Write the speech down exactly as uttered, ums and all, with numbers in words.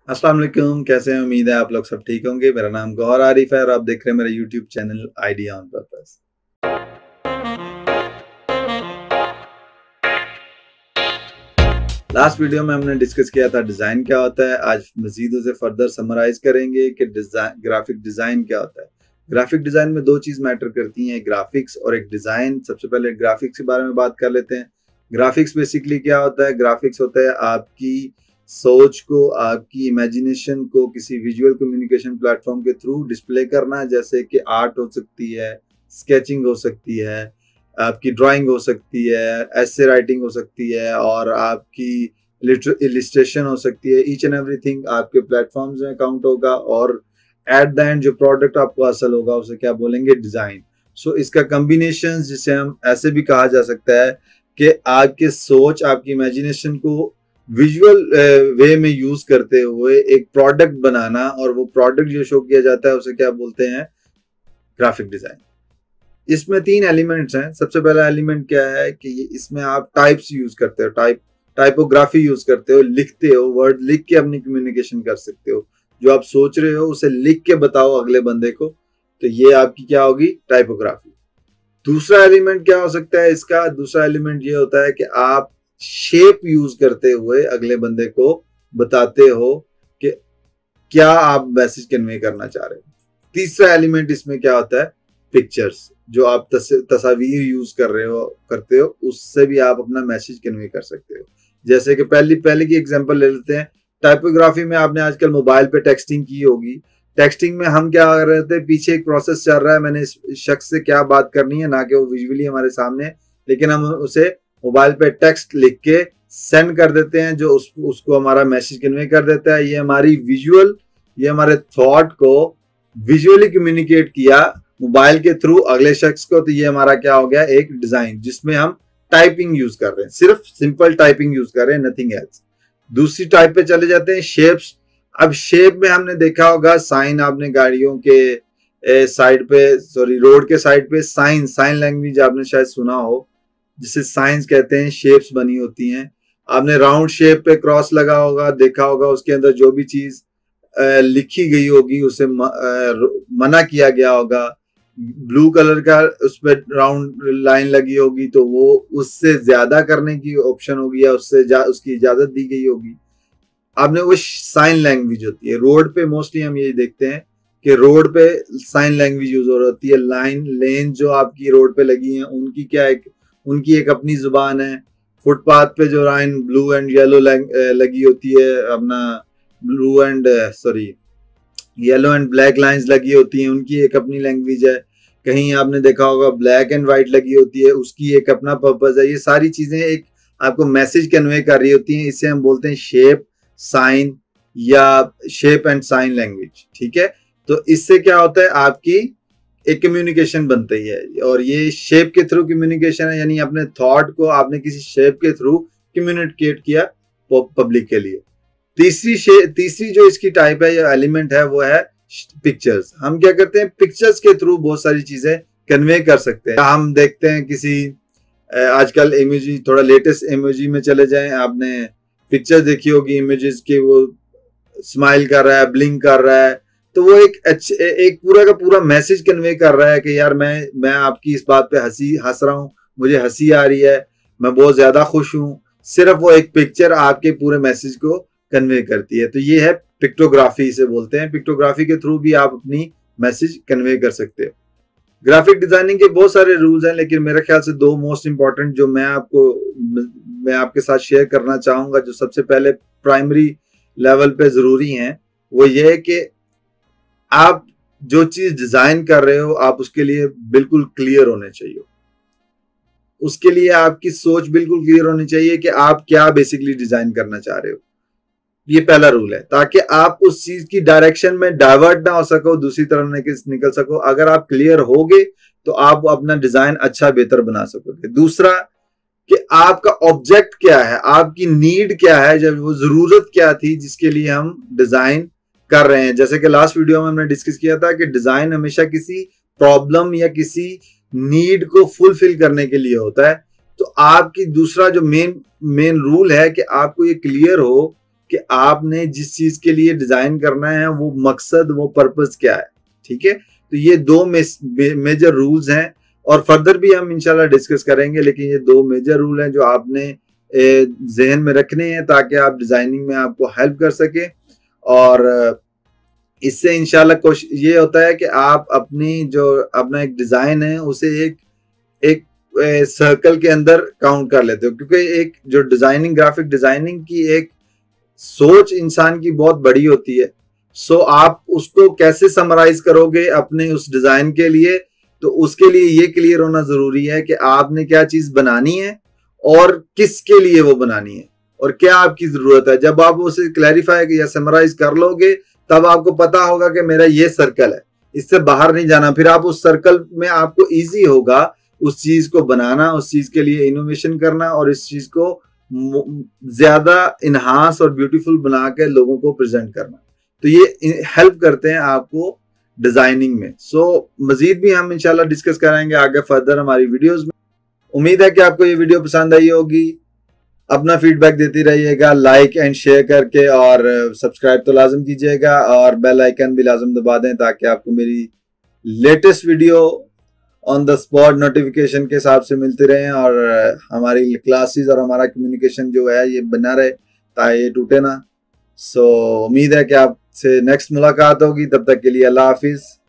अस्सलाम वालेकुम, कैसे हैं? उम्मीद है आप लोग सब ठीक होंगे। मेरा नाम गौहर आरिफ है और आप देख रहे हैं मेरा YouTube channel idea on purpose. Last video में हमने डिस्कस किया था डिज़ाइन क्या होता है। आज मजीद उसे फर्दर समराइज करेंगे कि डिज़ाइन ग्राफिक डिज़ाइन क्या होता है। ग्राफिक डिज़ाइन में दो चीज़ मैटर करती हैं, ग्राफिक्स और एक डिज़ाइन। सबसे पहले ग्राफिक्स के बारे में बात कर लेते हैं। ग्राफिक्स बेसिकली क्या होता है? ग्राफिक्स होता है आपकी सोच को, आपकी इमेजिनेशन को किसी विजुअल कम्युनिकेशन प्लेटफॉर्म के थ्रू डिस्प्ले करना, जैसे कि आर्ट हो सकती है, स्केचिंग हो सकती है, आपकी ड्राइंग हो सकती है, ऐसे राइटिंग हो सकती है और आपकी इलिस्ट्रेशन हो सकती है। ईच एंड एवरीथिंग आपके प्लेटफॉर्म्स में काउंट होगा और एट द एंड जो प्रोडक्ट आपको हासिल होगा उसे क्या बोलेंगे? डिज़ाइन। सो so, इसका कम्बिनेशन जिसे हम ऐसे भी कहा जा सकता है कि आपके सोच, आपकी इमेजिनेशन को विजुअल वे में यूज करते हुए एक प्रोडक्ट बनाना, और वो प्रोडक्ट जो शो किया जाता है उसे क्या बोलते हैं? Graphic design. इसमें तीन एलिमेंट्स हैं। सबसे पहला एलिमेंट क्या है कि इसमें आप टाइप्स यूज करते हो, टाइप टाइपोग्राफी यूज करते हो, लिखते हो, वर्ड लिख के अपनी कम्युनिकेशन कर सकते हो। जो आप सोच रहे हो उसे लिख के बताओ अगले बंदे को, तो ये आपकी क्या होगी? टाइपोग्राफी। दूसरा एलिमेंट क्या हो सकता है इसका? दूसरा एलिमेंट ये होता है कि आप शेप यूज करते हुए अगले बंदे को बताते हो कि क्या आप मैसेज कन्वे करना चाह रहे हो। तीसरा एलिमेंट इसमें क्या होता है? पिक्चर्स। जो आप तस, तस्वीर यूज कर रहे हो करते हो उससे भी आप अपना मैसेज कन्वे कर सकते हो। जैसे कि पहली पहले की एग्जांपल ले लेते हैं। टाइपोग्राफी में आपने आजकल मोबाइल पे टेक्सटिंग की होगी। टेक्सटिंग में हम क्या कर रहे थे? पीछे एक प्रोसेस चल रहा है, मैंने इस शख्स से क्या बात करनी है, ना कि वो विजुअली हमारे सामने, लेकिन हम उसे मोबाइल पे टेक्स्ट लिख के सेंड कर देते हैं जो उस, उसको हमारा मैसेज कन्वे कर देता है। ये हमारी विजुअल, ये हमारे थॉट को विजुअली कम्युनिकेट किया मोबाइल के थ्रू अगले शख्स को, तो ये हमारा क्या हो गया? एक डिजाइन, जिसमें हम टाइपिंग यूज कर रहे हैं, सिर्फ सिंपल टाइपिंग यूज कर रहे हैं, नथिंग एल्स। दूसरी टाइप पे चले जाते हैं, शेप्स। अब शेप में हमने देखा होगा साइन, आपने गाड़ियों के साइड पे, सॉरी रोड के साइड पे साइन साइन लैंग्वेज आपने शायद सुना हो, जिसे साइंस कहते हैं। शेप्स बनी होती हैं। आपने राउंड शेप पे क्रॉस लगा होगा, देखा होगा, उसके अंदर जो भी चीज लिखी गई होगी उसे म, मना किया गया होगा। ब्लू कलर का उस पर राउंड लाइन लगी होगी तो वो उससे ज्यादा करने की ऑप्शन होगी या उससे जा, उसकी इजाजत दी गई होगी। आपने वो साइन लैंग्वेज होती है। रोड पे मोस्टली हम यही देखते हैं कि रोड पे साइन लैंग्वेज यूज हो रही है। लाइन लेन जो आपकी रोड पे लगी हैं उनकी क्या एक उनकी एक अपनी जुबान है। फुटपाथ पे जो लाइन ब्लू एंड येलो लगी होती है, अपना blue and sorry yellow and black lines लगी होती हैं, उनकी एक अपनी लैंग्वेज है। कहीं आपने देखा होगा ब्लैक एंड व्हाइट लगी होती है, उसकी एक अपना पर्पज है। ये सारी चीजें एक आपको मैसेज कन्वे कर रही होती हैं। इसे हम बोलते हैं शेप, साइन या शेप एंड साइन लैंग्वेज। ठीक है, तो इससे क्या होता है? आपकी एक कम्युनिकेशन बनती है, और ये शेप के थ्रू कम्युनिकेशन है, यानी अपने थॉट को आपने किसी शेप के थ्रू कम्युनिकेट किया पब्लिक के लिए। तीसरी तीसरी जो इसकी टाइप है या एलिमेंट है वो है पिक्चर्स। हम क्या करते हैं? पिक्चर्स के थ्रू बहुत सारी चीजें कन्वे कर सकते हैं। हम देखते हैं किसी आजकल इमेजी, थोड़ा लेटेस्ट इमेजी में चले जाएं, आपने पिक्चर देखी होगी इमेजेस की, वो स्माइल कर रहा है, ब्लिंक कर रहा है, तो वो एक अच्छे एक पूरा का पूरा मैसेज कन्वे कर रहा है कि यार मैं मैं आपकी इस बात पे हंसी हंस रहा हूँ, मुझे हंसी आ रही है, मैं बहुत ज्यादा खुश हूँ। सिर्फ वो एक पिक्चर आपके पूरे मैसेज को कन्वे करती है। तो ये है पिक्टोग्राफी, इसे बोलते हैं। पिक्टोग्राफी के थ्रू भी आप अपनी मैसेज कन्वे कर सकते हो। ग्राफिक डिजाइनिंग के बहुत सारे रूल्स हैं, लेकिन मेरे ख्याल से दो मोस्ट इंपॉर्टेंट जो मैं आपको मैं आपके साथ शेयर करना चाहूंगा, जो सबसे पहले प्राइमरी लेवल पे जरूरी हैं, वो ये है कि आप जो चीज डिजाइन कर रहे हो आप उसके लिए बिल्कुल क्लियर होने चाहिए। उसके लिए आपकी सोच बिल्कुल क्लियर होनी चाहिए कि आप क्या बेसिकली डिजाइन करना चाह रहे हो। ये पहला रूल है, ताकि आप उस चीज की डायरेक्शन में डाइवर्ट ना हो सको, दूसरी तरफ निकल सको। अगर आप क्लियर होगे तो आप अपना डिजाइन अच्छा बेहतर बना सकोगे। दूसरा कि आपका ऑब्जेक्ट क्या है, आपकी नीड क्या है, जब वो जरूरत क्या थी जिसके लिए हम डिजाइन कर रहे हैं। जैसे कि लास्ट वीडियो में हमने डिस्कस किया था कि डिजाइन हमेशा किसी प्रॉब्लम या किसी नीड को फुलफिल करने के लिए होता है। तो आपकी दूसरा जो मेन मेन रूल है कि आपको ये क्लियर हो कि आपने जिस चीज के लिए डिजाइन करना है वो मकसद, वो पर्पस क्या है। ठीक है, तो ये दो मेजर रूल्स हैं और फर्दर भी हम इंशाल्लाह डिस्कस करेंगे, लेकिन ये दो मेजर रूल हैं जो आपने जहन में रखने हैं ताकि आप डिजाइनिंग में आपको हेल्प कर सके। और इससे इंशाल्लाह कोशिश ये होता है कि आप अपनी जो अपना एक डिजाइन है उसे एक एक सर्कल के अंदर काउंट कर लेते हो, क्योंकि एक जो डिजाइनिंग ग्राफिक डिजाइनिंग की एक सोच इंसान की बहुत बड़ी होती है। सो आप उसको कैसे समराइज करोगे अपने उस डिजाइन के लिए, तो उसके लिए ये क्लियर होना जरूरी है कि आपने क्या चीज बनानी है और किसके लिए वो बनानी है और क्या आपकी जरूरत है। जब आप उसे क्लैरिफाई या समराइज कर लोगे तब आपको पता होगा कि मेरा ये सर्कल है, इससे बाहर नहीं जाना। फिर आप उस सर्कल में आपको इजी होगा उस चीज को बनाना, उस चीज के लिए इनोवेशन करना और इस चीज को ज्यादा इनहांस और ब्यूटीफुल बना के लोगों को प्रेजेंट करना। तो ये हेल्प करते हैं आपको डिजाइनिंग में। सो so, मजीद भी हम इंशाल्लाह डिस्कस कराएंगे आगे फर्दर हमारी वीडियोस में। उम्मीद है कि आपको ये वीडियो पसंद आई होगी। अपना फीडबैक देती रहिएगा लाइक एंड शेयर करके, और सब्सक्राइब तो लाजम कीजिएगा और बेल आइकन भी लाजम दबा दें ताकि आपको मेरी latest video on the spot notification के हिसाब से मिलते रहें और हमारी क्लासेस और हमारा कम्युनिकेशन जो है ये बना रहे ताकि ये टूटे ना। सो so, उम्मीद है कि आपसे नेक्स्ट मुलाकात होगी। तब तक के लिए अल्लाह हाफिज।